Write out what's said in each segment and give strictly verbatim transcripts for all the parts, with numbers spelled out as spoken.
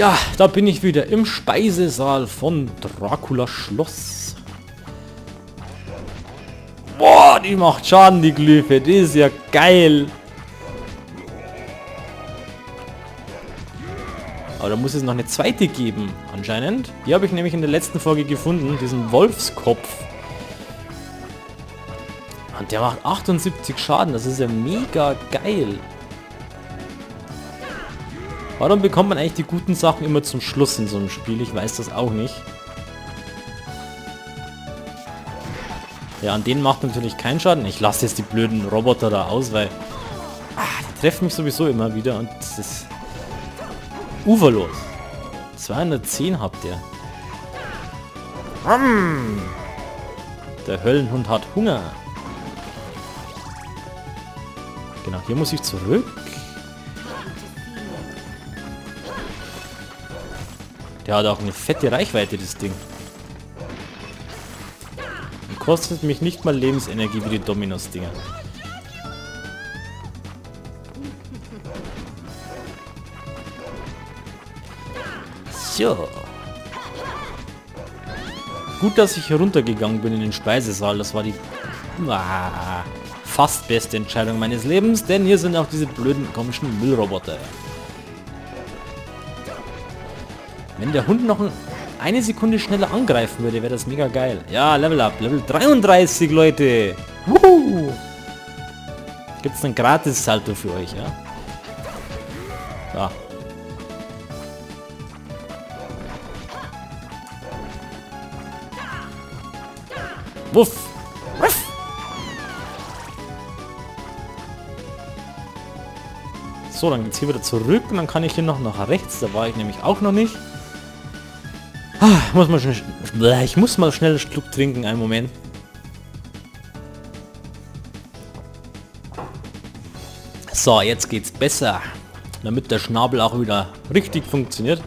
Ja, da bin ich wieder im Speisesaal von Dracula Schloss. Boah, die macht Schaden, die Glyphe. Die ist ja geil. Aber da muss es noch eine zweite geben, anscheinend. Die habe ich nämlich in der letzten Folge gefunden, diesen Wolfskopf. Und der macht achtundsiebzig Schaden, das ist ja mega geil. Warum bekommt man eigentlich die guten Sachen immer zum Schluss in so einem Spiel? Ich weiß das auch nicht. Ja, an denen macht natürlich keinen Schaden. Ich lasse jetzt die blöden Roboter da aus, weil... Ah, die treffen mich sowieso immer wieder und das ist... uferlos. zweihundertzehn habt ihr. Mm. Der Höllenhund hat Hunger. Genau, hier muss ich zurück. Der hat auch eine fette Reichweite, das Ding. Und kostet mich nicht mal Lebensenergie wie die Dominos-Dinger. So. Gut, dass ich hier runtergegangen bin in den Speisesaal. Das war die ah, fast beste Entscheidung meines Lebens, denn hier sind auch diese blöden komischen Müllroboter. Wenn der Hund noch eine Sekunde schneller angreifen würde, wäre das mega geil. Ja, Level Up, Level dreiunddreißig, Leute. Wuhu. Gibt es einen Gratis-Salto für euch, ja? Da. Wuff. Wuff. So, dann geht's hier wieder zurück und dann kann ich hier noch nach rechts. Da war ich nämlich auch noch nicht. Ah, muss mal schnell, ich muss mal schnell einen Schluck trinken, einen Moment. So, jetzt geht's besser. Damit der Schnabel auch wieder richtig funktioniert.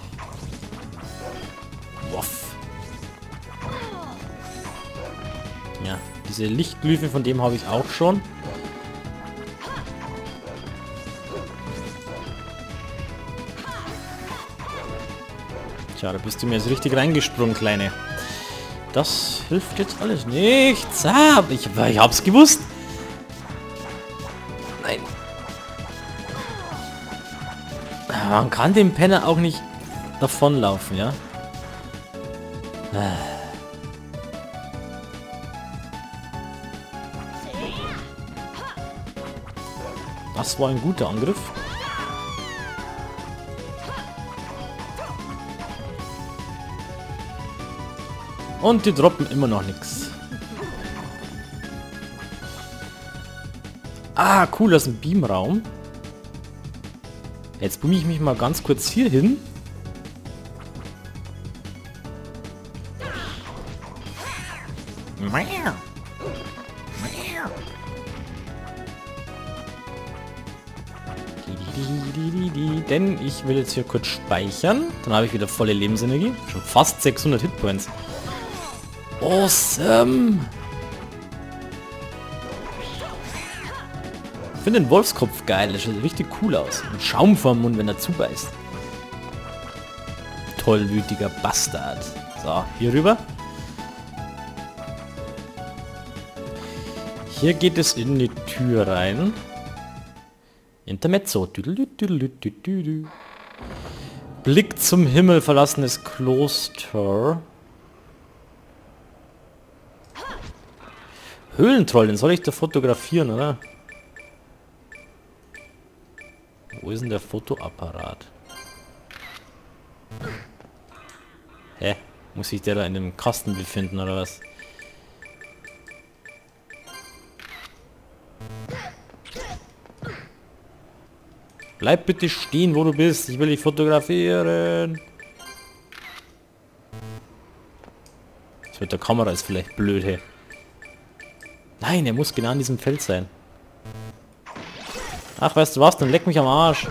Wuff. Ja, diese Lichtglyphe, von dem habe ich auch schon. Tja, da bist du mir jetzt richtig reingesprungen, Kleine. Das hilft jetzt alles nichts. Ah, ich, ich hab's gewusst. Nein. Man kann dem Penner auch nicht davonlaufen, ja? Das war ein guter Angriff. Und die droppen immer noch nichts. Ah, cool, das ist ein Beamraum. Jetzt boome ich mich mal ganz kurz hier hin. Denn ich will jetzt hier kurz speichern. Dann habe ich wieder volle Lebensenergie. Schon fast sechshundert Hitpoints. Awesome! Ich finde den Wolfskopf geil, der sieht richtig cool aus. Mit Schaum vorm Mund, wenn er zubeißt. Tollwütiger Bastard. So, hier rüber. Hier geht es in die Tür rein. Intermezzo. Blick zum Himmel, verlassenes Kloster. Höhlentroll, den soll ich da fotografieren, oder? Wo ist denn der Fotoapparat? Hä? Muss ich der da in dem Kasten befinden, oder was? Bleib bitte stehen, wo du bist. Ich will dich fotografieren. Das mit der Kamera ist vielleicht blöd, hey. Nein, er muss genau an diesem Feld sein. Ach, weißt du was? Dann leck mich am Arsch.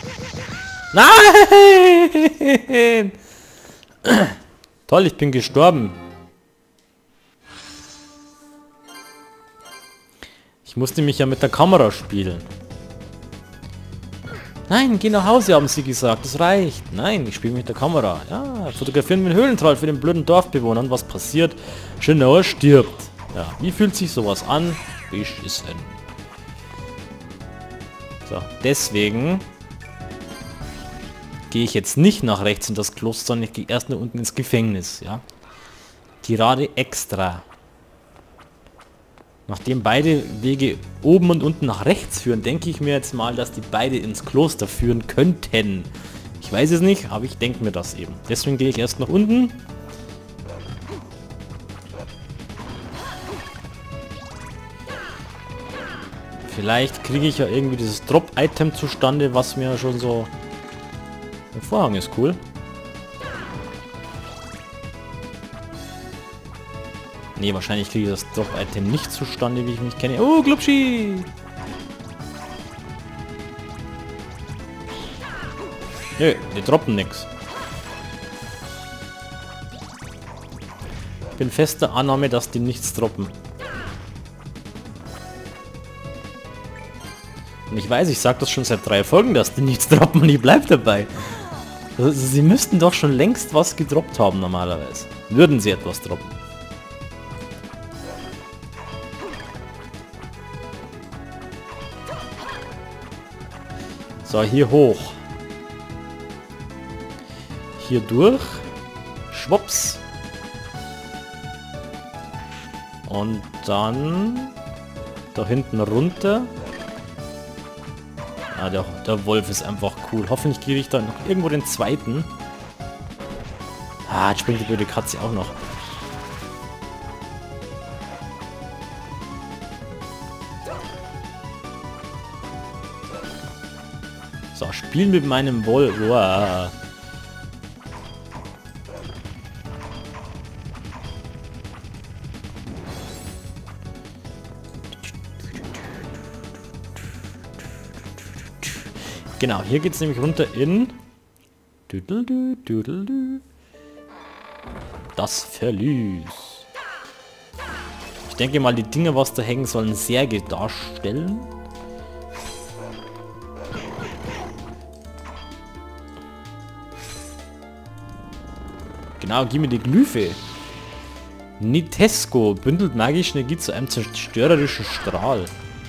Nein! Toll, ich bin gestorben. Ich musste mich ja mit der Kamera spielen. Nein, geh nach Hause, haben sie gesagt. Das reicht. Nein, ich spiele mit der Kamera. Ja, fotografieren mit Höhlentroll für den blöden Dorfbewohner. Und was passiert? Genauer stirbt. Ja, wie fühlt sich sowas an? Beschissen. So, deswegen gehe ich jetzt nicht nach rechts in das Kloster, sondern ich gehe erst nach unten ins Gefängnis. Ja, Tirade extra. Nachdem beide Wege oben und unten nach rechts führen, denke ich mir jetzt mal, dass die beide ins Kloster führen könnten. Ich weiß es nicht, aber ich denke mir das eben. Deswegen gehe ich erst nach unten. Vielleicht kriege ich ja irgendwie dieses Drop-Item zustande, was mir schon so... Der Vorhang ist cool. Nee, wahrscheinlich kriege ich das Drop-Item nicht zustande, wie ich mich kenne. Oh, Glubschi! Nö, die droppen nix. Ich bin fester Annahme, dass die nichts droppen. Und ich weiß, ich sage das schon seit drei Folgen, dass die nichts droppen und ich bleib dabei. Also, sie müssten doch schon längst was gedroppt haben normalerweise. Würden sie etwas droppen. So, hier hoch. Hier durch. Schwupps. Und dann da hinten runter. Ah, der, der Wolf ist einfach cool. Hoffentlich kriege ich da noch irgendwo den zweiten. Ah, jetzt springt die blöde Katze auch noch. So, spielen mit meinem Wolf. Wow. Genau, hier geht es nämlich runter in Düdelü, Düdelü. Das Verlies. Ich denke mal, die Dinge, was da hängen, sollen Särge darstellen. Genau, gib mir die Glyphe. Nitesco bündelt magische Energie zu einem zerstörerischen Strahl.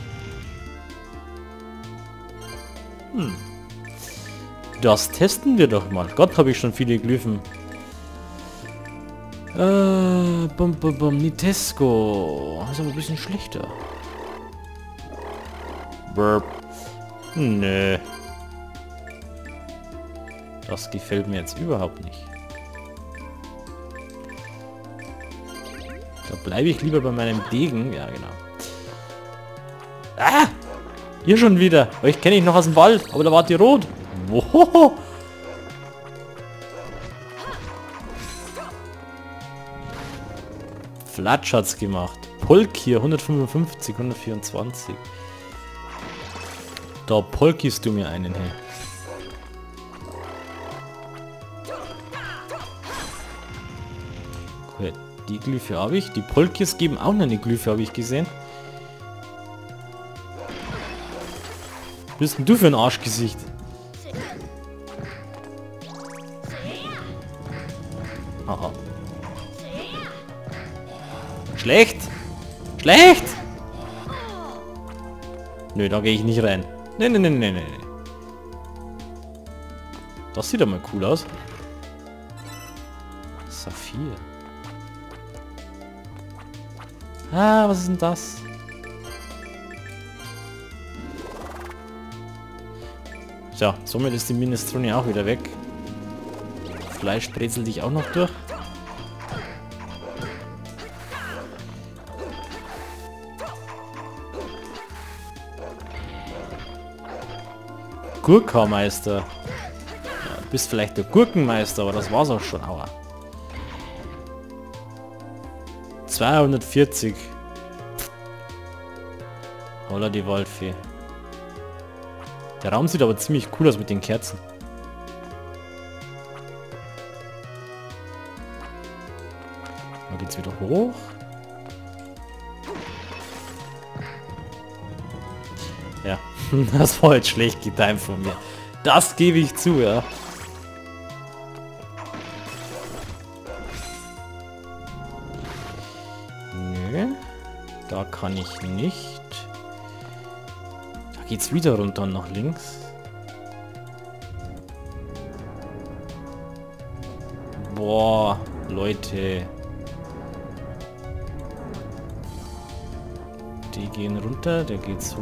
Hm. Das testen wir doch mal. Gott, habe ich schon viele Glyphen. Äh, bum, bum, bum, Nitesco. Das ist aber ein bisschen schlechter. Burp. Nö. Das gefällt mir jetzt überhaupt nicht. Da bleibe ich lieber bei meinem Degen. Ja, genau. Ah! Hier schon wieder. Euch kenne ich noch aus dem Wald, aber da wart ihr rot. Wohoho. Flatsch hat's gemacht. Polk hier, hundertfünfundfünfzig, hundertvierundzwanzig. Da polkist du mir einen, hey. Cool. Die Glyphe habe ich. Die Polkis geben auch noch eine Glyphe, habe ich gesehen. Was bist denn du für ein Arschgesicht? Aha. Schlecht! Schlecht! Nö, da gehe ich nicht rein. Nee, nee, nee, nee, nee. Das sieht doch mal cool aus. Saphir. Ah, was ist denn das? So, somit ist die Minestrone auch wieder weg. Fleisch brezelt dich auch noch durch. Gurkenmeister. Ja, du bist vielleicht der Gurkenmeister, aber das war's auch schon. Aua. zweihundertvierzig. Holla die Waldfee. Der Raum sieht aber ziemlich cool aus mit den Kerzen. Da geht's wieder hoch. Ja, das war jetzt schlecht getimt von mir. Das gebe ich zu, ja. Nö. Da kann ich nicht. Da geht's wieder runter nach links. Boah, Leute. Die gehen runter, der geht so.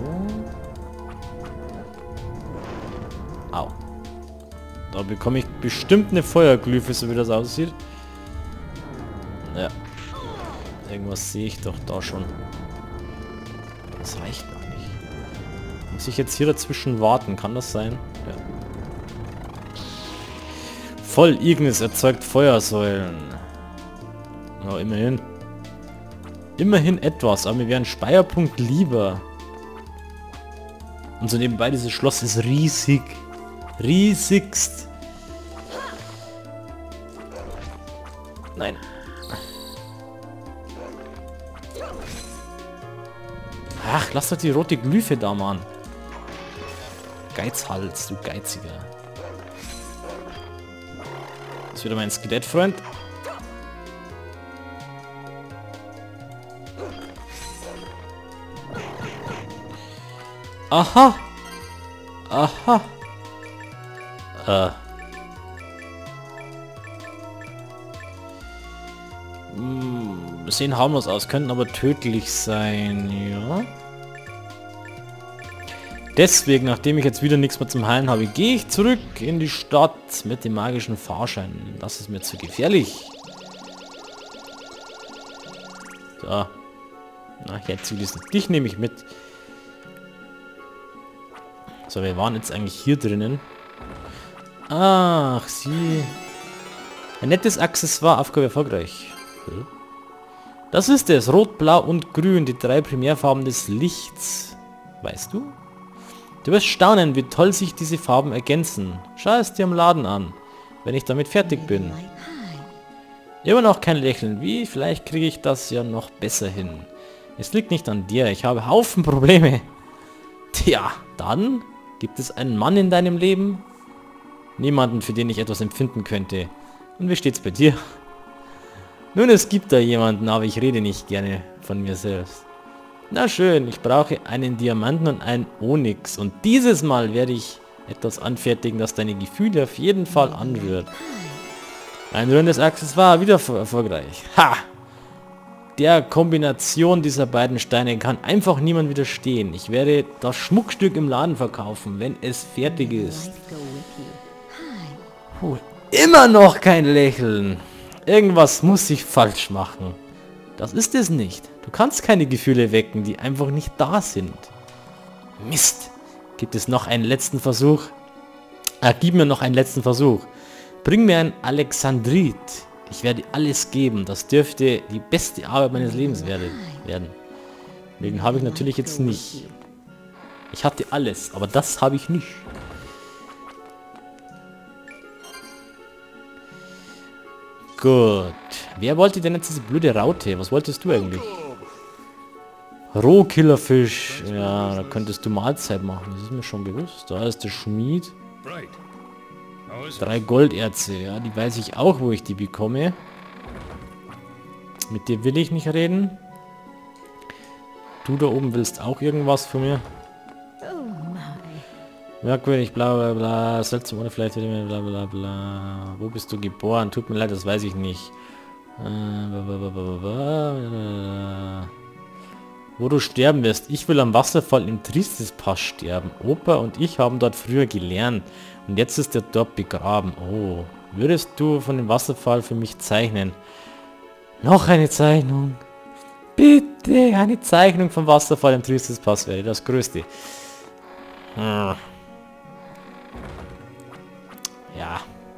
Au. Da bekomme ich bestimmt eine Feuerglyphe, so wie das aussieht. Ja. Irgendwas sehe ich doch da schon. Das reicht noch nicht. Muss ich jetzt hier dazwischen warten? Kann das sein? Ja. Voll Ignis erzeugt Feuersäulen. Na, immerhin. Immerhin etwas, aber mir wäre ein Speierpunkt lieber. Und so nebenbei, dieses Schloss ist riesig. Riesigst. Nein. Ach, lass doch die rote Glyphe da, Mann. Geizhals, du Geiziger. Das ist wieder mein Skelettfreund. Aha. Aha. Äh. Hm, sehen harmlos aus, könnten aber tödlich sein, ja. Deswegen, nachdem ich jetzt wieder nichts mehr zum Heilen habe, gehe ich zurück in die Stadt mit dem magischen Fahrschein. Das ist mir zu gefährlich. So. Na, jetzt diesen. Dich nehme ich mit. So, wir waren jetzt eigentlich hier drinnen. Ach, sie. Ein nettes Accessoire, Aufgabe erfolgreich. Das ist es. Rot, Blau und Grün, die drei Primärfarben des Lichts. Weißt du? Du wirst staunen, wie toll sich diese Farben ergänzen. Schau es dir am Laden an, wenn ich damit fertig bin. Immer noch kein Lächeln. Wie? Vielleicht kriege ich das ja noch besser hin. Es liegt nicht an dir. Ich habe Haufen Probleme. Tja, dann gibt es einen Mann in deinem Leben? Niemanden, für den ich etwas empfinden könnte. Und wie steht's bei dir? Nun, es gibt da jemanden, aber ich rede nicht gerne von mir selbst. Na schön, ich brauche einen Diamanten und einen Onyx. Und dieses Mal werde ich etwas anfertigen, das deine Gefühle auf jeden Fall anrührt. Ein rührendes Accessoire, wieder erfolgreich. Ha! Der Kombination dieser beiden Steine kann einfach niemand widerstehen. Ich werde das Schmuckstück im Laden verkaufen, wenn es fertig ist. Puh, immer noch kein Lächeln. Irgendwas muss ich falsch machen. Das ist es nicht. Du kannst keine Gefühle wecken, die einfach nicht da sind. Mist. Gibt es noch einen letzten Versuch? Ah, gib mir noch einen letzten Versuch. Bring mir ein Alexandrit. Ich werde alles geben. Das dürfte die beste Arbeit meines Lebens werde, werden. Den habe ich natürlich jetzt nicht. Ich hatte alles, aber das habe ich nicht. Gut. Wer wollte denn jetzt diese blöde Raute? Was wolltest du eigentlich? Rohkillerfisch. Ja, da könntest du Mahlzeit machen. Das ist mir schon bewusst. Da ist der Schmied. Drei Golderze. Ja, die weiß ich auch, wo ich die bekomme. Mit dir will ich nicht reden. Du da oben willst auch irgendwas von mir. Merkwürdig, bla bla bla, seltsam oder vielleicht wieder bla bla bla. Wo bist du geboren? Tut mir leid, das weiß ich nicht. Wo du sterben wirst. Ich will am Wasserfall im Tristis-Pass sterben. Opa und ich haben dort früher gelernt. Und jetzt ist er dort begraben. Oh, würdest du von dem Wasserfall für mich zeichnen? Noch eine Zeichnung. Bitte, eine Zeichnung vom Wasserfall im Tristis-Pass wäre das Größte. Hm. Ja.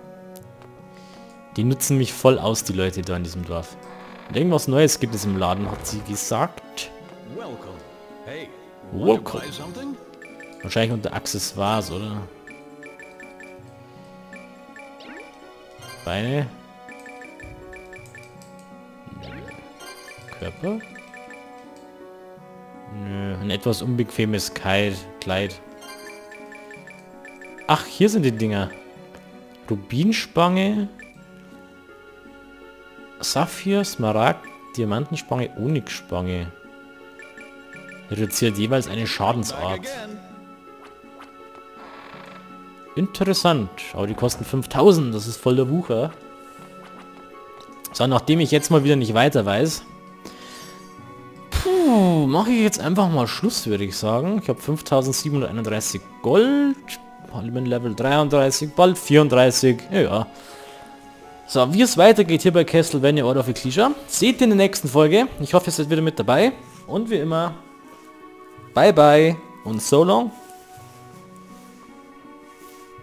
Die nutzen mich voll aus, die Leute da in diesem Dorf. Und irgendwas Neues gibt es im Laden, hat sie gesagt. Welcome. Wahrscheinlich unter Accessoires, oder? Beine. Körper. Nö, ein etwas unbequemes Kleid. Ach, hier sind die Dinger. Rubinspange. Saphir, Smaragd, Diamantenspange, Onyxspange. Reduziert jeweils eine Schadensart. Interessant. Aber die kosten fünftausend. Das ist voll der Wucher. So, nachdem ich jetzt mal wieder nicht weiter weiß, puh, mache ich jetzt einfach mal Schluss, würde ich sagen. Ich habe fünftausendsiebenhunderteinunddreißig Gold. Ich bin Level dreiunddreißig, bald vierunddreißig. Ja, ja. So, wie es weitergeht hier bei Castlevania Order of Ecclesia, seht ihr in der nächsten Folge. Ich hoffe, ihr seid wieder mit dabei. Und wie immer, bye bye und so long.